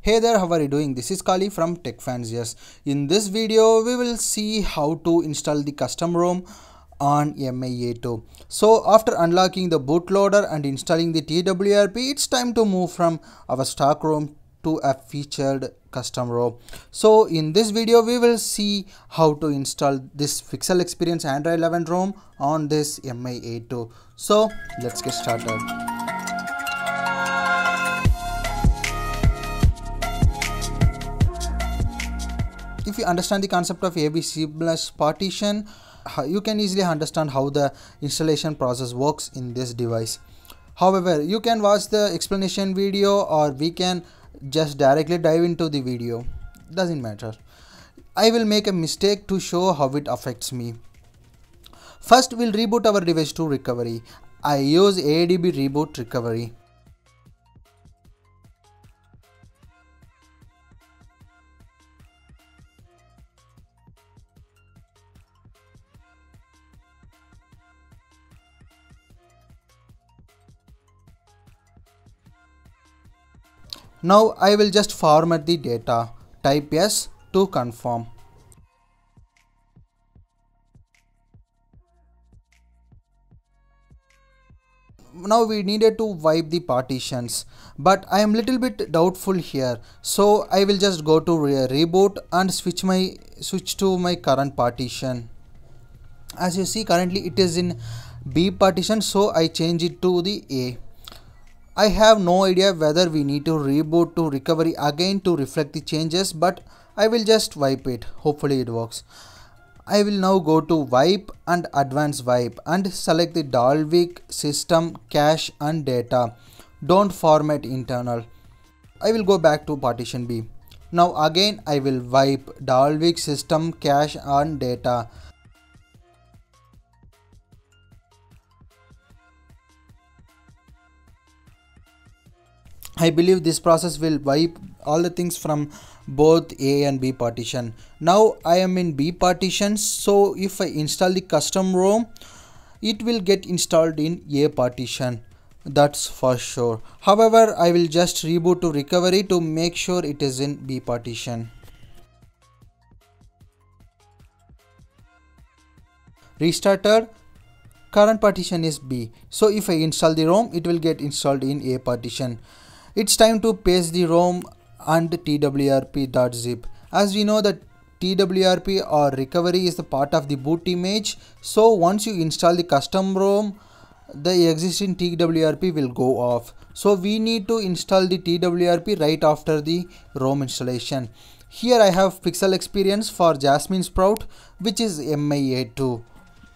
Hey there, how are you doing? This is Kali from TechFanciers. In this video, we will see how to install the custom ROM on MI-A2. So after unlocking the bootloader and installing the TWRP, it's time to move from our stock ROM to a featured custom ROM. So in this video, we will see how to install this Pixel Experience Android 11 ROM on this MI-A2. So let's get started. If you understand the concept of AB seamless partition, you can easily understand how the installation process works in this device. However, you can watch the explanation video or we can just directly dive into the video. Doesn't matter. I will make a mistake to show how it affects me. First, we'll reboot our device to recovery. I use AADB reboot recovery. Now I will just format the data, type yes to confirm. Now we needed to wipe the partitions, but I am little bit doubtful here, so I will just go to reboot and switch to my current partition. As you see, currently it is in B partition, so I change it to the A. I have no idea whether we need to reboot to recovery again to reflect the changes, but I will just wipe it. Hopefully it works. I will now go to wipe and advanced wipe and select the Dalvik system, cache and data. Don't format internal. I will go back to partition B. Now again I will wipe Dalvik system, cache and data. I believe this process will wipe all the things from both A and B partition. Now I am in B partition, so if I install the custom ROM, it will get installed in A partition. That's for sure. However, I will just reboot to recovery to make sure it is in B partition. Restarted. Current partition is B. So if I install the ROM, it will get installed in A partition. It's time to paste the ROM and twrp.zip. As we know that twrp or recovery is the part of the boot image. So once you install the custom ROM, the existing twrp will go off. So we need to install the twrp right after the ROM installation. Here I have Pixel Experience for Jasmine Sprout, which is MI-A2.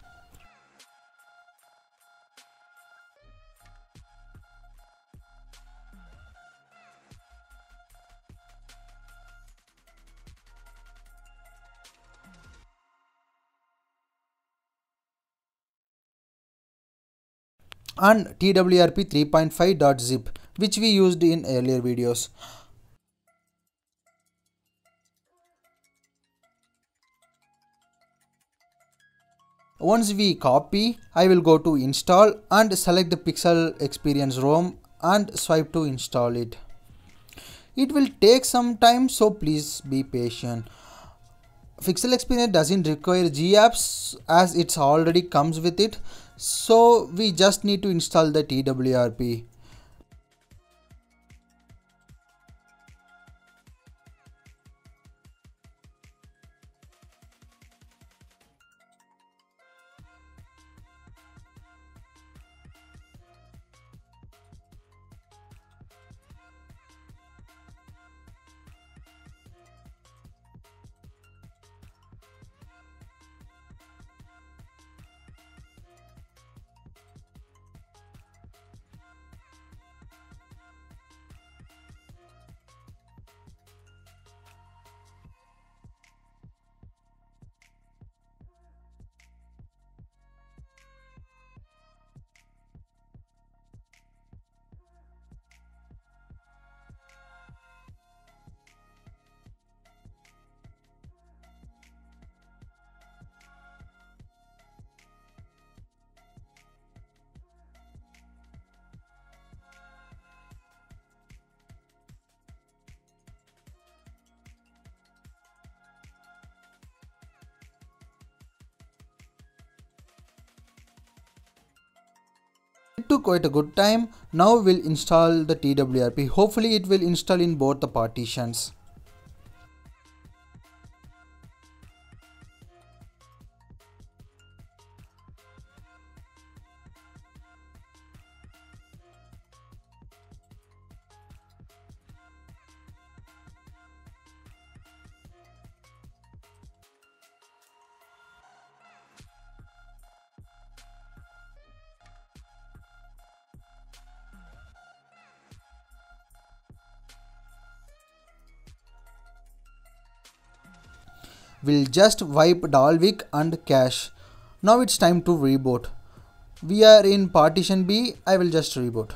And twrp 3.5.zip, which we used in earlier videos. Once we copy, I will go to install and select the Pixel Experience ROM and swipe to install it. It will take some time, so please be patient. Pixel Experience doesn't require GApps as it already comes with it, so we just need to install the twrp. It took quite a good time. Now we'll install the TWRP. Hopefully it will install in both the partitions. We'll just wipe Dalvik and cache. Now it's time to reboot. We are in partition B. I will just reboot.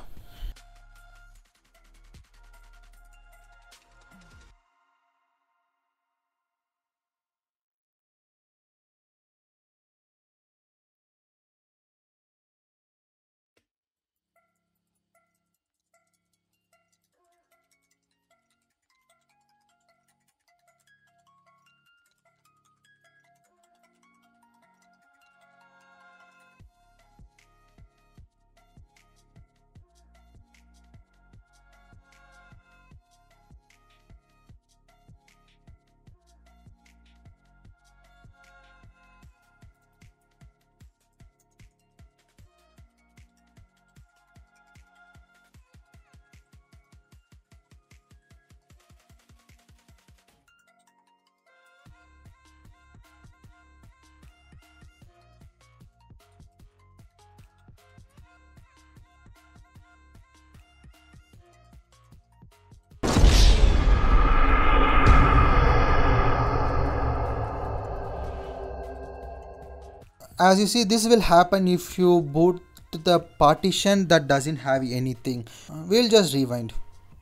As you see, this will happen if you boot the partition that doesn't have anything. We'll just rewind.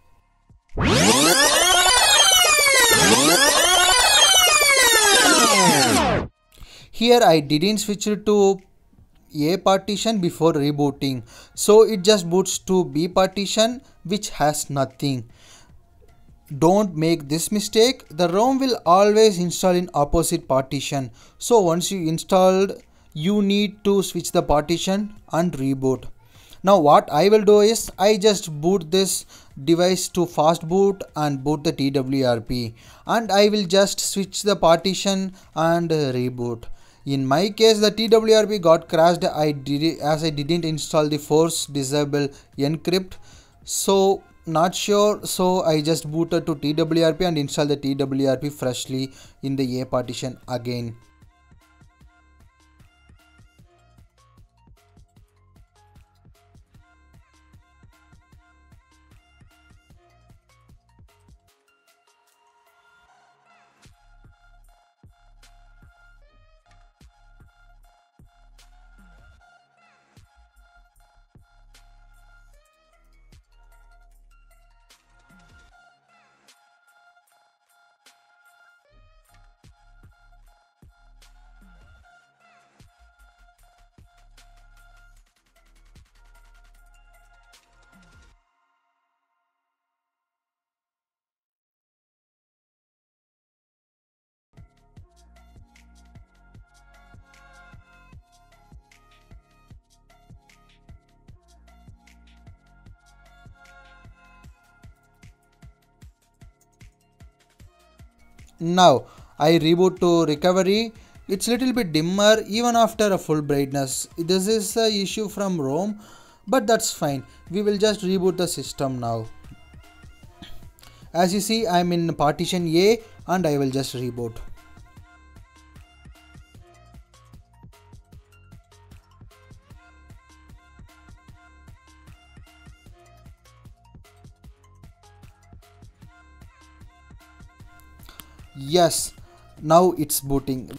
Here I didn't switch it to A partition before rebooting, so it just boots to B partition which has nothing. Don't make this mistake. The ROM will always install in opposite partition. So once you installed, you need to switch the partition and reboot. Now what I will do is I just boot this device to fast boot and boot the TWRP, and I will just switch the partition and reboot. In my case the TWRP got crashed as I didn't install the force disable encrypt. So not sure, so I just booted to TWRP and installed the TWRP freshly in the A partition again. Now I reboot to recovery. It's little bit dimmer even after a full brightness. This is a issue from ROM, but that's fine. We will just reboot the system now. As you see, I'm in partition A and I will just reboot. Yes, now it's booting.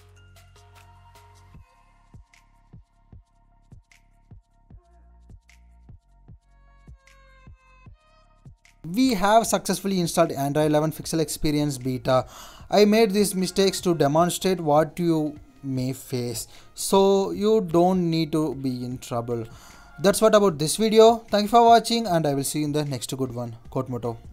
We have successfully installed Android 11 Pixel Experience Beta. I made these mistakes to demonstrate what you may face, so you don't need to be in trouble. That's what about this video. Thank you for watching and I will see you in the next good one. Quote motto.